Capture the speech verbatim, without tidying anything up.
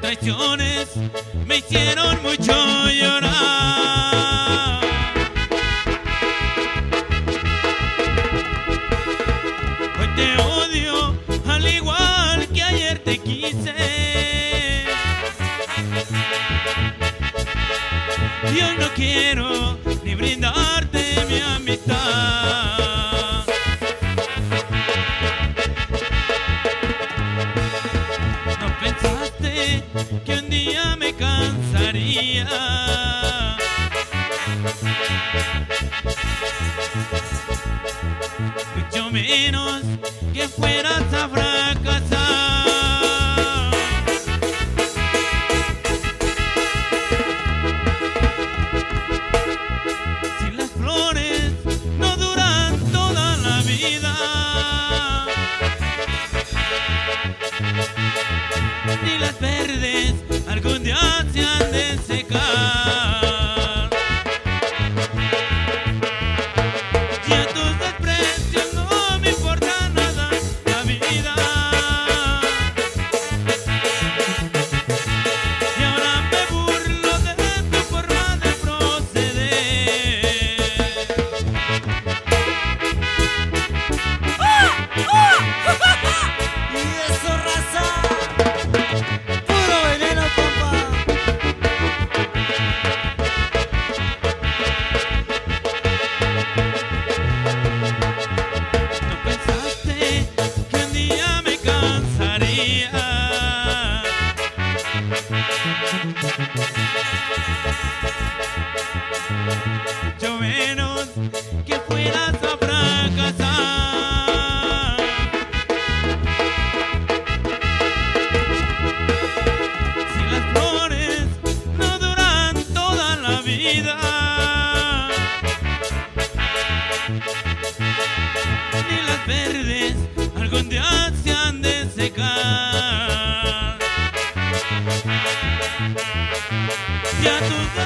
traiciones me hicieron mucho llorar. Hoy te odio al igual que ayer te quise, y hoy no quiero ni brindarte mi amistad. No pensaste que un día me cansaría, mucho menos que fueras a fracasar. Si las flores no duran toda la vida, ni las verdes algún día se han de secar. Y a tus desprecios no me importa nada la vida, y ahora me burlo de tu forma de proceder. Y eso, raza, puro veneno, compa. No pensaste que un día me cansaría, mucho menos que fueras a fracasar. Si las flores no duran toda la vida, ni las verdes algún día se han de secar. Y a tus